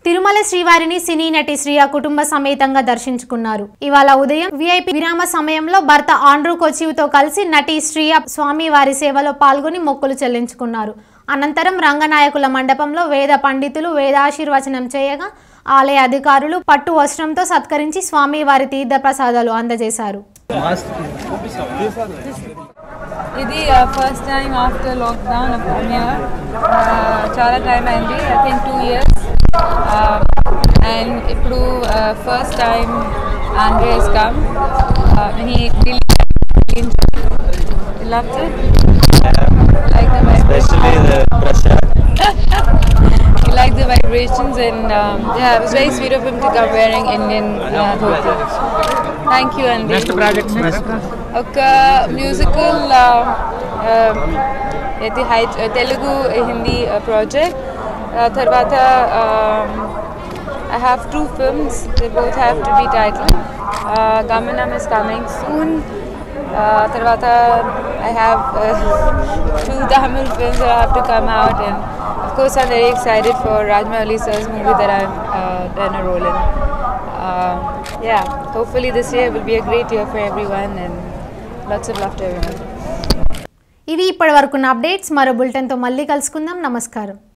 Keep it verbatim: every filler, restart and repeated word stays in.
తిరుమల శ్రీవారిని సినీ నటి శ్రీయ కుటుంబ సమేతంగా దర్శించుకున్నారు. ఇవాళ ఉదయం విఐపి విరామ సమయంలో భర్త ఆండ్రూ కొచ్చివ్తో కలిసి నటి శ్రీయ స్వామి వారి సేవలో పాల్గొని మొక్కులు చెల్లించుకున్నారు. అనంతరం రంగనాయకుల మండపంలో వేద పండితులు వేదాశీర్వచనం చేయగా ఆలయ అధికారులు పట్టు వస్త్రంతో సత్కరించి స్వామి వారి తీర్థ ప్రసాదాలు అందజేశారు. ఇది first time after lockdown premiere చాలా టైం అయింది. I think two years and ఇప్పుడు first time Andre has come. He loved it. Like the especially the prasad. He liked the vibrations and um, yeah, it was very sweet of him to come wearing Indian uh, dhoti. Thank you, Andy. Next project, next. Okay, musical uh, uh, Telugu Hindi uh, project. Uh, Tarvata, um, I have two films. They both have to be titled. Uh, Gamanam is coming soon. Uh, Tarvata, I have uh, two Tamil films that have to come out, and of course I'm very excited for Rajmouli sir's movie that I'm uh, done a role in. Uh, yeah, hopefully this year will be a great year for everyone and lots of love to everyone. ఇవి ఇప్పటివరకున్న updates. మరో బులెటిన్తో మళ్ళీ కలుసుకుందాం. నమస్కారం.